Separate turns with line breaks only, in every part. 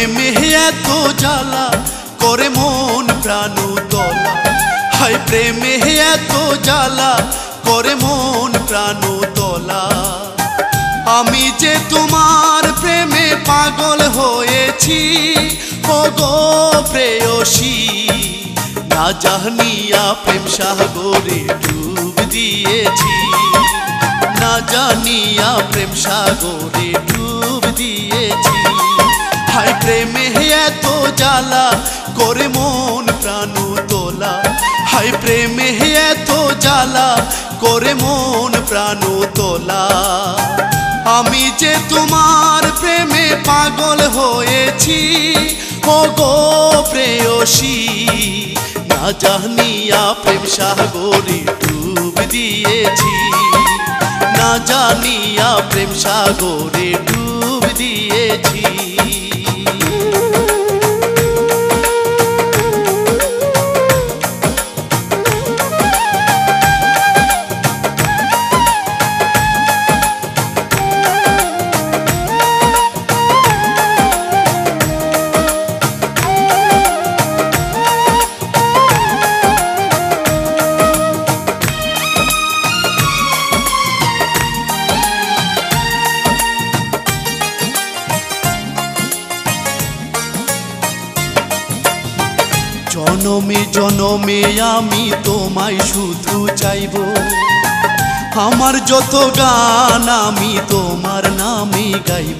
প্রেমে এত জ্বালা করে মন প্রাণ তোলা, হায় প্রেমে এত জ্বালা করে মন প্রাণ তোলা। আমি যে তোমার প্রেমে পাগল হয়েছি ও গো প্রেয়সী, না জানিয়া প্রেম সাগরে ডুব দিয়েছি, না জানিয়া প্রেম সাগরে ডুব দিয়েছি। হায় প্রেমে এত জ্বালা করে মন প্রাণ তোলা, হায় প্রেমে এত জ্বালা করে মন প্রাণ তোলা। আমি যে তোমার প্রেমে পাগল হয়েছি ও গো প্রেয়সী, না জানিয়া প্রেম সাগরে ডুব দিয়েছি, না জানিয়া প্রেম সাগরে ডুব দিয়েছি। জনমে জনমে আমি তোমায় শুধু চাইব, আমার যত গান আমি তোমার নামে গাইব।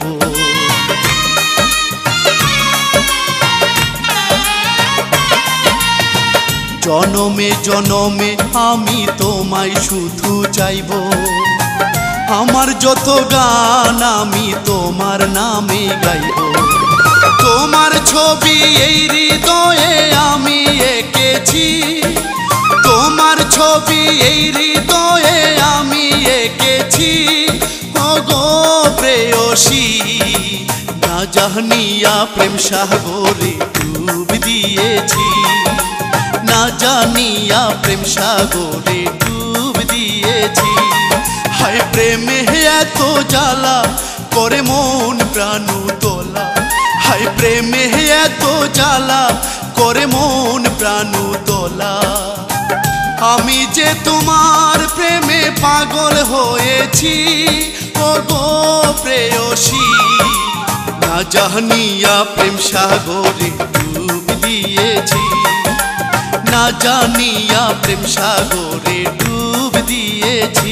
জনমে জনমে আমি তোমায় শুধু চাইব, আমার যত গান আমি তোমার নামে গাইব। তোমার ছবি এই হৃদয়ে আমি এঁকেছি, তোমার ছবি এই হৃদয়ে আমি এঁকেছি ও গো প্রেয়সী, না জানিয়া প্রেম সাগরে ডুব দিয়েছি, না জানিয়া প্রেম সাগরে ডুব দিয়েছি। হায় প্রেমে এত জ্বালা করে মন প্রাণ তোলা, হায় প্রেমে এত জ্বালা করে মন প্রাণ তোলা। আমি যে তোমার প্রেমে পাগল হয়েছি ও গো প্রেয়সী, না জানিয়া প্রেম সাগরে ডুব দিয়েছি, না জানিয়া প্রেম সাগরে ডুব দিয়েছি।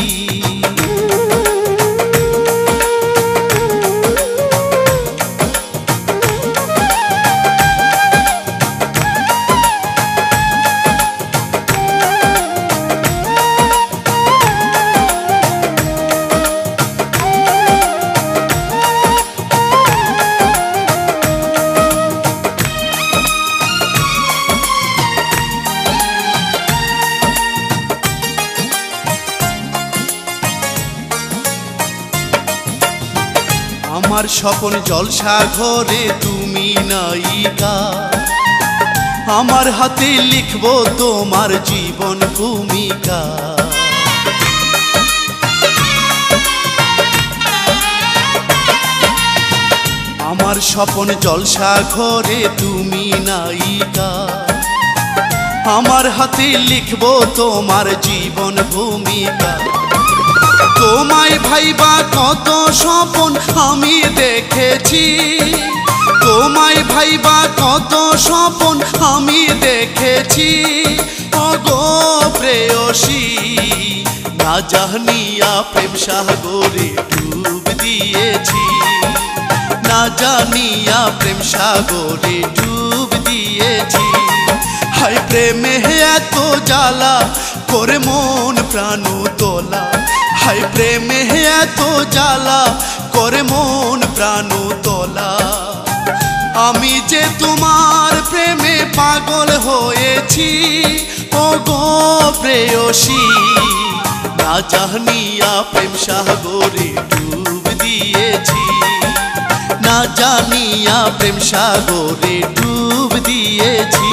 আমার স্বপন জলসা ঘরে তুমি নায়িকা, আমার হাতে লিখব তোমার জীবন ভূমিকা। আমার স্বপন জলসা ঘরে তুমি নায়িকা, আমার হাতে লিখব তোমার জীবন ভূমিকা। তোমায় ভাইবা কত স্বপন আমি দেখেছি, তোমায় ভাইবা কত স্বপন আমি দেখেছি ও গো প্রেয়সী, না জানিয়া প্রেম সাগরে ডুব দিয়েছি, না জানিয়া প্রেম সাগরে ডুব দিয়েছি। হায় প্রেমে এত জ্বালা করে মন প্রাণ তোলা, হায় প্রেমে এত জ্বালা করে মন প্রাণ তোলা। আমি যে তোমার প্রেমে পাগল হয়েছি ও গো প্রেয়সী, না জানিয়া প্রেম সাগরে ডুব দিয়েছি, না জানিয়া প্রেম সাগরে ডুব দিয়েছি।